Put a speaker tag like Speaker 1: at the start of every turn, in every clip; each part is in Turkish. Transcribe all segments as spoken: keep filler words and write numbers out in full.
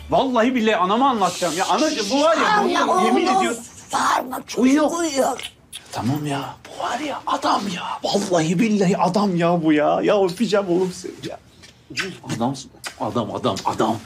Speaker 1: Vallahi billahi anama anlatacağım ya. Anacığım bu var ya.
Speaker 2: Allah
Speaker 1: Yemin
Speaker 2: oğlum,
Speaker 1: ediyorum.
Speaker 2: bağırma, çocuk
Speaker 1: Uyuyor.
Speaker 2: uyuyor.
Speaker 1: Tamam ya. Bu var ya adam ya. Vallahi billahi adam ya bu ya. Ya öpeceğim oğlum seni ya. Adamsın. Adam adam adam.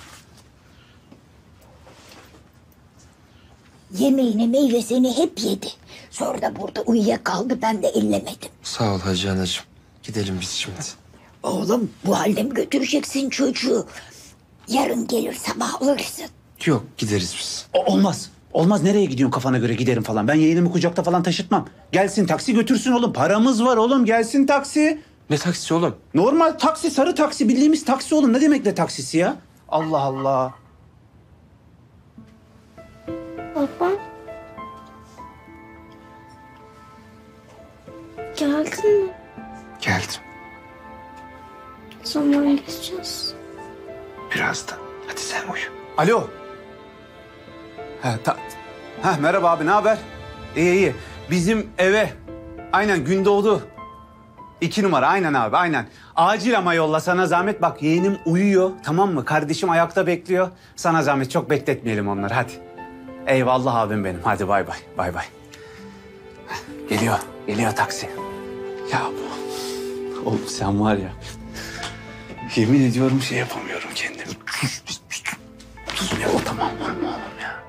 Speaker 2: Yemeğini meyvesini hep yedi. Sonra da burada uyuyakaldı, ben de ellemedim.
Speaker 3: Sağ ol Hacı anacığım. Gidelim biz şimdi.
Speaker 2: Oğlum bu halde mi götüreceksin çocuğu? Yarın gelir sabah alırsın.
Speaker 3: Yok gideriz biz.
Speaker 1: O- olmaz. Olmaz, nereye gidiyorsun kafana göre giderim falan. Ben yeğenimi kucakta falan taşıtmam. Gelsin taksi götürsün oğlum. Paramız var oğlum, gelsin taksi.
Speaker 3: Ne taksisi oğlum?
Speaker 1: Normal taksi, sarı taksi, bildiğimiz taksi oğlum. Ne demek ne taksisi ya? Allah Allah.
Speaker 4: Baba. Geldin mi?
Speaker 3: Geldim.
Speaker 4: Ne zaman geçeceğiz?
Speaker 3: Birazdan. Hadi sen uyu.
Speaker 1: Alo. Ha, ta... ha, merhaba abi, ne haber? İyi iyi. Bizim eve aynen Gündoğdu. İki numara, aynen abi, aynen. Acil ama yolla, sana zahmet. Bak yeğenim uyuyor, tamam mı? Kardeşim ayakta bekliyor. Sana zahmet, çok bekletmeyelim onları, hadi. Eyvallah abim benim. Hadi bay bay, bay bay. Geliyor, geliyor taksi. Ya bu... Oğlum sen var ya... Yemin ediyorum şey yapamıyorum kendimi. Sus, sus, sus. Sus ya, o tamam mı oğlum ya?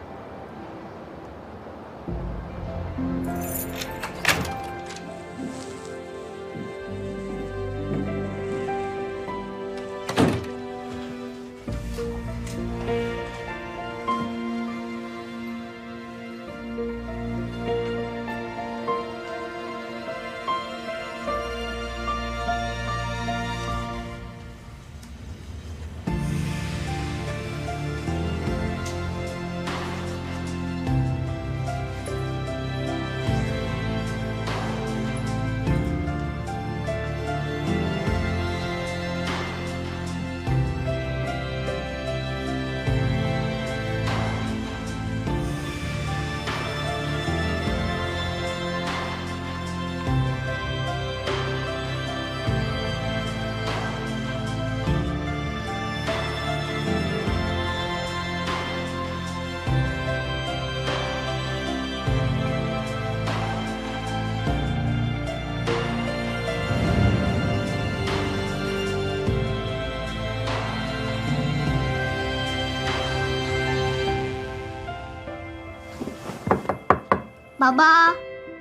Speaker 4: Baba.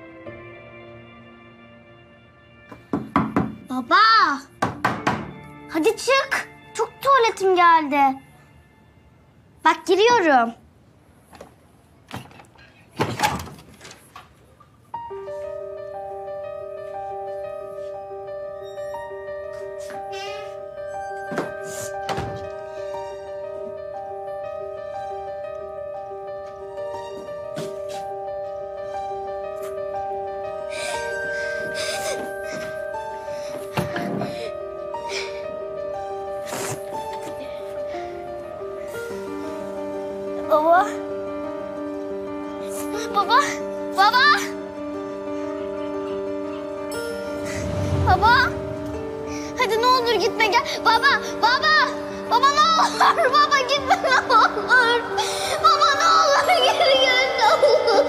Speaker 4: Baba. Hadi çık. Çok tuvaletim geldi. Bak giriyorum. Baba. Baba. Baba. Baba. Hadi ne olur gitme gel. Baba. Baba. Baba ne olur. Baba gitme ne olur. Baba ne olur geri gel ne olur.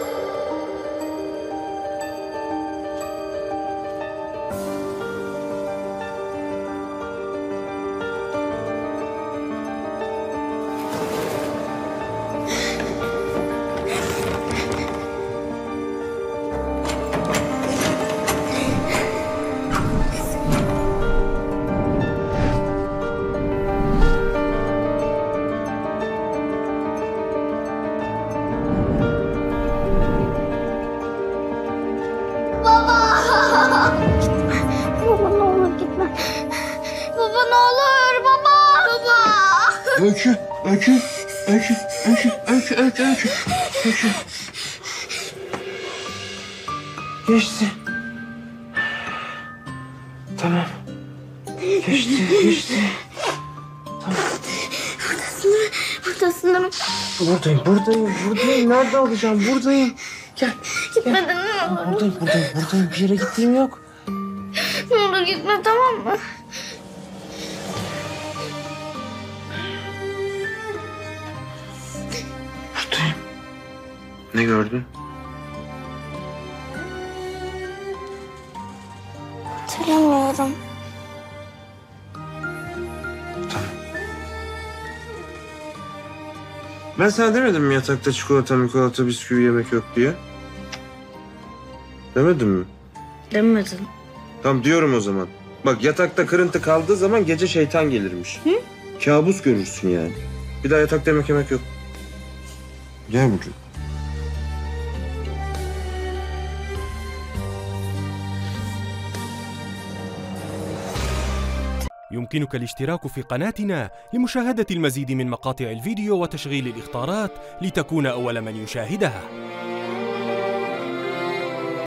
Speaker 4: Baba ne olur gitme. Baba ne olur baba. Baba.
Speaker 3: Öykü, öykü, öykü, öykü, öykü, öykü, öykü, öykü. Geçti. Tamam. Geçti, geçti.
Speaker 4: Buradasın değil mi? Buradasın değil mi?
Speaker 3: Buradayım, buradayım, buradayım. Nerede alacağım? Buradayım. Gel.
Speaker 4: Gitmedin ne olur.
Speaker 3: Buradayım, buradayım, buradayım. Bir yere gittiğim yok.
Speaker 4: Ne olur gitme tamam mı?
Speaker 3: Ne gördün?
Speaker 4: Hatırlamıyorum.
Speaker 3: Ben sana demedim mi yatakta çikolata, mikolata, bisküvi yemek yok diye? Demedim mi?
Speaker 4: Demedin.
Speaker 3: Tamam diyorum o zaman. Bak yatakta kırıntı kaldığı zaman gece şeytan gelirmiş. Hı? Kabus görürsün yani. Bir daha yatakta yemek yemek yok. Gel Burcu.
Speaker 5: يمكنك الاشتراك في قناتنا لمشاهدة المزيد من مقاطع الفيديو وتشغيل الإخطارات لتكون أول من يشاهدها.